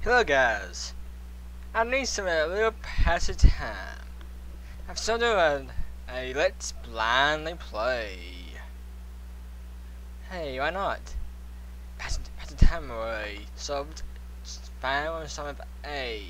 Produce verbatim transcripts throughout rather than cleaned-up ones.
Hello guys, I need some a little pass of time. I've started a, a let's blindly play. Hey, why not? Pass, pass the time away. So just find one some of A.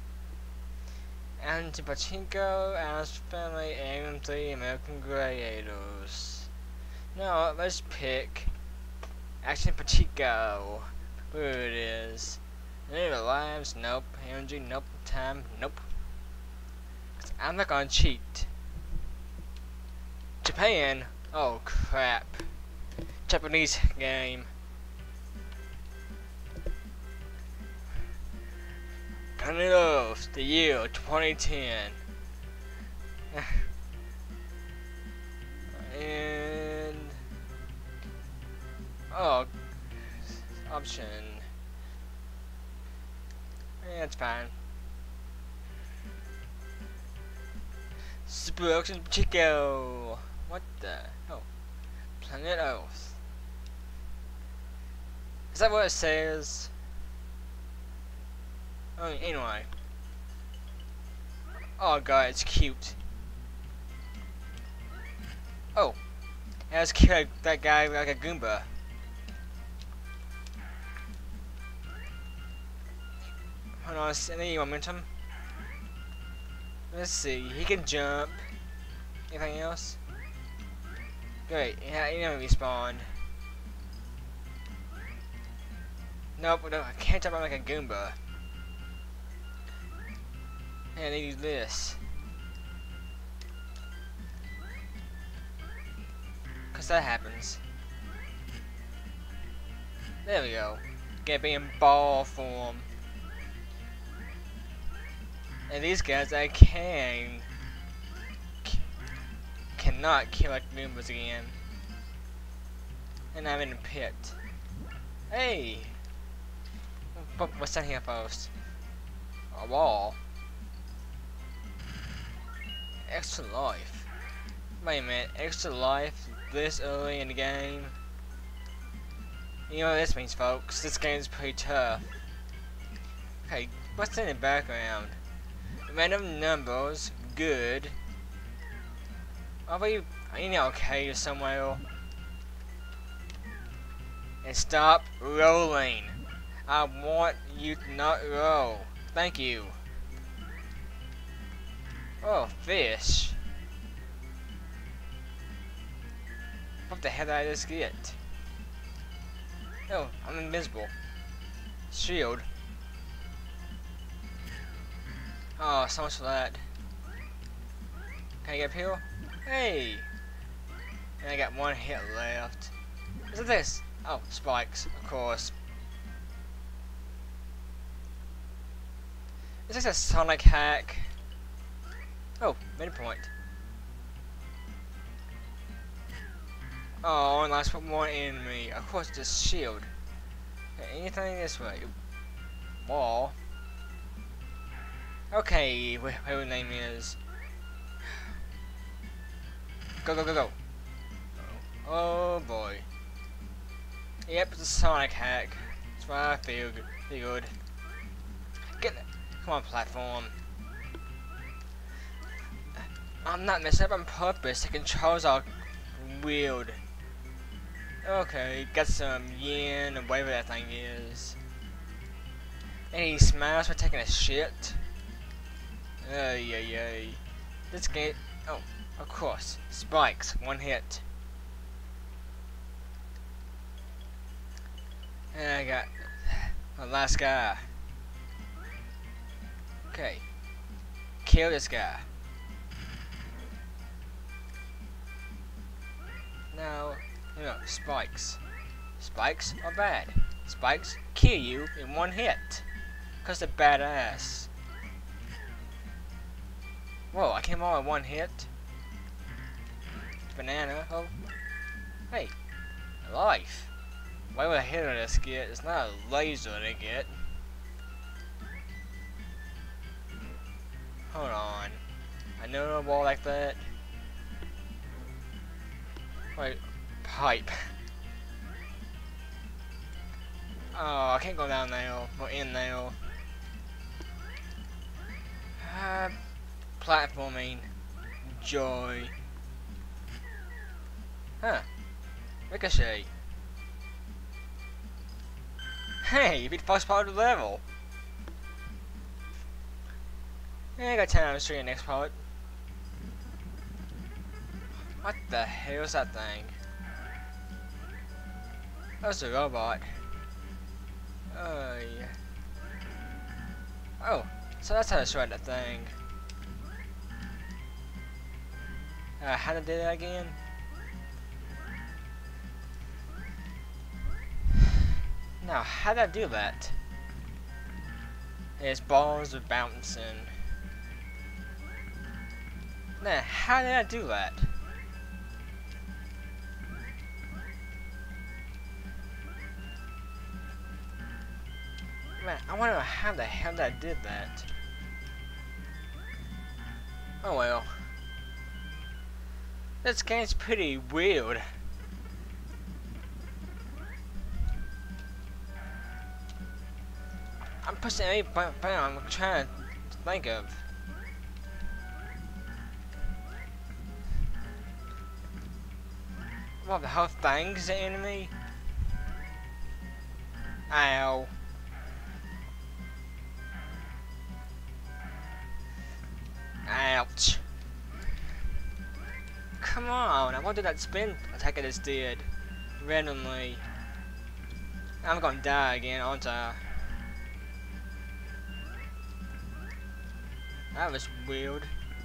And to Pachino and his family aim three American Gladiators. No, let's pick Action Pachino. Who it is. Any lives? Nope. Energy? Nope. Time? Nope. I'm not gonna cheat. Japan? Oh crap. Japanese game. Coming off the year twenty ten. And oh, option. Yeah, it's fine. Super Ocean Chico. What the? Oh, Planet Earth. Is that what it says? Oh, anyway. Oh god, it's cute. Oh, let's kill that guy like a Goomba. Hold on, any momentum? Let's see, he can jump. Anything else? Great, yeah, he never respawned. Nope, no, I can't jump like a Goomba. Hey, I need this. Cause that happens. There we go. Get me in ball form. And these guys I can cannot kill like Goombas again. And I'm in a pit. Hey! What's that here first? A wall. Extra life. Wait a minute, extra life this early in the game? You know what this means, folks. This game's pretty tough. Okay, what's in the background? Random numbers, good. Are you, are you okay somewhere? And stop rolling. I want you to not roll. Thank you. Oh, fish. What the hell did I just get? Oh, I'm invisible. Shield. Oh, so much for that. Can I get up here? Hey! And I got one hit left. What's this? Oh, spikes, of course. Is this a Sonic hack? Oh, midpoint. Oh, and last one more enemy. Of course, just shield. Okay, anything this way? Wall. Okay, wh whatever the name is. Go, go, go, go. Oh, oh boy. Yep, it's a Sonic hack. That's why I feel good. Feel good. Get it. Come on, platform. I'm not messing up on purpose. The controls are weird. Okay, got some yen or whatever that thing is. And he smiles for taking a shit. Ay, ay, ay. This game. Oh, of course. Spikes. One hit. And I got the last guy. Okay. Kill this guy. Now, you know, spikes. Spikes are bad. Spikes kill you in one hit. Cause they're badass. Whoa, I came all in one hit. Banana. Oh. Hey. Life. Why would I hit on this get? It's not a laser they get. Hold on. I know a wall like that. Wait. Pipe. Oh, I can't go down there or in there. platforming joy. Huh. Ricochet. Hey, you beat the first part of the level. Yeah, I got ten out of three in the next part. What the hell is that thing? That was a robot. Oh, yeah. Oh, so that's how to shred that thing. Uh, how to do that again? Now, how did I do that? His balls are bouncing. Now, how did I do that? Man, I wonder how the hell I did that. Oh well. This game's pretty weird. I'm pushing any button I'm trying to think of. What the whole thing's the enemy? Ow. Ouch. Come on, I wanted that spin attack I just did. Randomly. I'm gonna die again, aren't I? That was weird.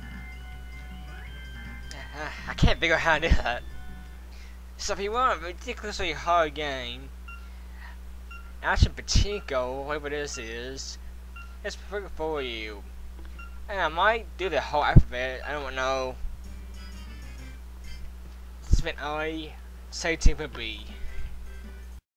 Uh, I can't figure out how to do that. So if you want a ridiculously hard game, Action Pachino, whatever this is, it's perfect for you. And I might do the whole alphabet, I don't know. Spin I, say T for B.